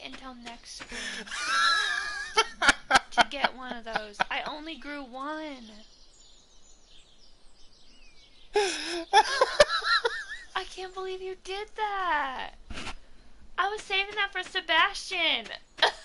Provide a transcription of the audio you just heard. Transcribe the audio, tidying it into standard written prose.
until next spring to get one of those. I only grew one. I can't believe you did that. I was saving that for Sebastian.